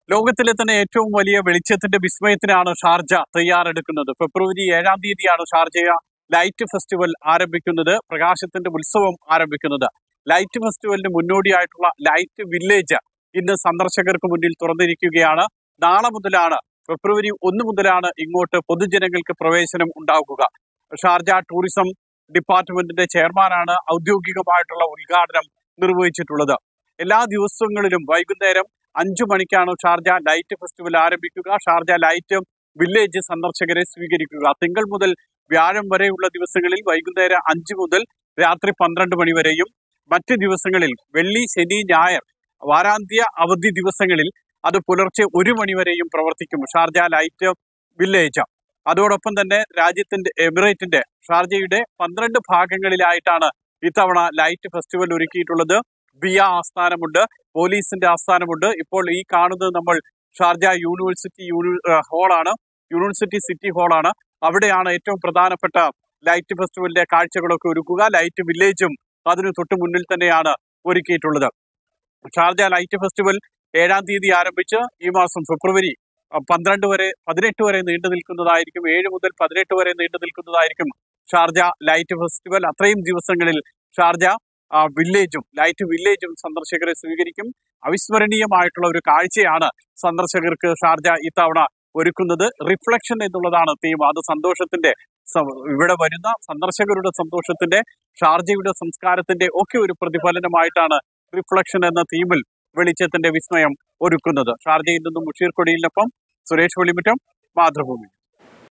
ലോകത്തിലെ തന്നെ ഏറ്റവും വലിയ വെളിച്ചത്തിന്റെ വിസ്മയത്തിനാണ് ഷാർജ തയ്യാറെടുക്കുന്നത്. ഫെബ്രുവരി 7-ാം തീയതിയാണ് ഷാർജ ലൈറ്റ് ഫെസ്റ്റിവൽ ആരംഭിക്കുന്നത്, പ്രകാശത്തിന്റെ ഉത്സവം ആരംഭിക്കുന്നത്. ലൈറ്റ് ഫെസ്റ്റിവലിന് മുന്നോടിയായിട്ടുള്ള ലൈറ്റ് വില്ലേജ് ഇന്ന് സന്ദർശകർക്ക് മുന്നിൽ തുറന്നിരിക്കുകയാണ്. നാളെ മുതലാണ്, ഫെബ്രുവരി 1 മുതലാണ് ഇങ്ങോട്ട് പൊതുജനങ്ങൾക്ക് പ്രവേശനം ഉണ്ടാകുക. ഷാർജ ടൂറിസം ഡിപ്പാർട്ട്മെന്റിന്റെ ചെയർമാനാണ് ഔദ്യോഗികമായിട്ടുള്ള ഉദ്ഘാടനം നിർവഹിച്ചിട്ടുള്ളത്. എല്ലാ ദിവസങ്ങളിലും വൈകുന്നേരം 5 മണിക്കാണ് ഷാർജ ലൈറ്റ് ഫെസ്റ്റിവൽ ആരംഭിക്കുക. ഷാർജ ലൈറ്റ് വില്ലേജ് സന്ദർശകരെ സ്വീകരിക്കുക. തിങ്കൾ മുതൽ വ്യാഴം വരെയുള്ള ദിവസങ്ങളിൽ വൈകുന്നേരം 5 മുതൽ രാത്രി 12 മണി വരെയും, മറ്റ് ദിവസങ്ങളിൽ വെള്ളി, ശനി, ഞായർ വാരാന്ത്യ അവധി ദിവസങ്ങളിൽ അത് പുലർച്ചെ 1 മണി വരെയും പ്രവർത്തിക്കും ഷാർജ ലൈറ്റ് വില്ലേജ്. അതോടൊപ്പം തന്നെ രാജ്യത്തിന്റെ എമിറേറ്റിന്റെ ഷാർജയുടെ 12 ഭാഗങ്ങളിലായിട്ടാണ് ഇത്തവണ ലൈറ്റ് ഫെസ്റ്റിവൽ ഒരുക്കിയിട്ടുള്ളത്. ബിയ ആസ്ഥാനമുണ്ട്, പോലീസിന്റെ ആസ്ഥാനമുണ്ട്. ഇപ്പോൾ ഈ കാണുന്നത് നമ്മൾ ഷാർജ യൂണിവേഴ്സിറ്റി സിറ്റി ഹാളാണ്. അവിടെയാണ് ഏറ്റവും പ്രധാനപ്പെട്ട ലൈറ്റ് ഫെസ്റ്റിവലിന്റെ കാഴ്ചകളൊക്കെ ഒരുക്കുക. ലൈറ്റ് വില്ലേജും അതിന് തൊട്ട് മുന്നിൽ തന്നെയാണ് ഒരുക്കിയിട്ടുള്ളത്. ഷാർജ ലൈറ്റ് ഫെസ്റ്റിവൽ 7-ാം തീയതി ആരംഭിച്ച് ഈ മാസം ഫെബ്രുവരി 18 വരെ നീണ്ടു നിൽക്കുന്നതായിരിക്കും. 7 മുതൽ 18 വരെ നീണ്ടു നിൽക്കുന്നതായിരിക്കും ഷാർജ ലൈറ്റ് ഫെസ്റ്റിവൽ. അത്രയും ദിവസങ്ങളിൽ ഷാർജ ലൈറ്റ് വില്ലേജും സന്ദർശകരെ സ്വീകരിക്കും. അവിസ്മരണീയമായിട്ടുള്ള ഒരു കാഴ്ചയാണ് സന്ദർശകർക്ക് ഷാർജ ഇത്തവണ ഒരുക്കുന്നത്. റിഫ്ലക്ഷൻ എന്നുള്ളതാണ് തീം. അത് ഇവിടെ വരുന്ന സന്ദർശകരുടെ സന്തോഷത്തിന്റെ, ഷാർജയുടെ സംസ്കാരത്തിന്റെ ഒക്കെ ഒരു പ്രതിഫലനമായിട്ടാണ് റിഫ്ലക്ഷൻ എന്ന തീമിൽ വെളിച്ചത്തിന്റെ വിസ്മയം ഒരുക്കുന്നത്. ഷാർജയിൽ നിന്നും മുഷീർ കൊടിയിലിനൊപ്പം സുരേഷ് വെളിമുറ്റം, മാതൃഭൂമി.